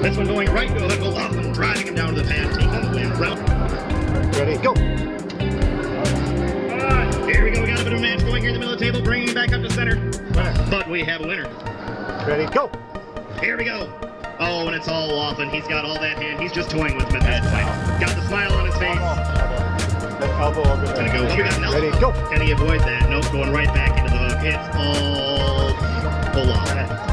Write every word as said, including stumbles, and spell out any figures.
This one going right to a hook, OLAUGHLIN driving him down to the pad, taking the win. Round. Ready, go. Uh, here we go. We got a bit of a match going here in the middle of the table, bringing him back up to center. Winner. But we have a winner. Ready, go. Here we go. Oh, and it's all OLAUGHLIN. He's got all that hand. He's just toying with him at this point. Got the smile on his face. Elbow, elbow. Elbow. Gonna go here. No. Ready, go. Can he avoid that? Nope, going right back into the hook. It's all OLAUGHLIN.